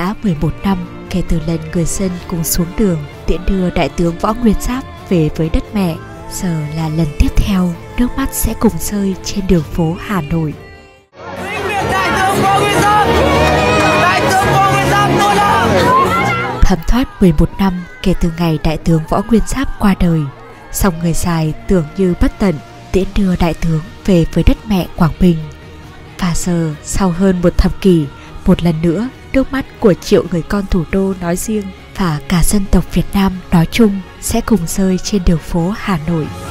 đã 11 năm kể từ lần người dân cùng xuống đường tiễn đưa đại tướng Võ Nguyên Giáp về với đất mẹ. Giờ là lần tiếp theo nước mắt sẽ cùng rơi trên đường phố Hà Nội. Thấm thoát 11 năm kể từ ngày đại tướng Võ Nguyên Giáp qua đời, song người dài tưởng như bất tận tiễn đưa đại tướng về với đất mẹ Quảng Bình. Và giờ, sau hơn một thập kỷ, một lần nữa nước mắt của triệu người con thủ đô nói riêng và cả dân tộc Việt Nam nói chung sẽ cùng rơi trên đường phố Hà Nội.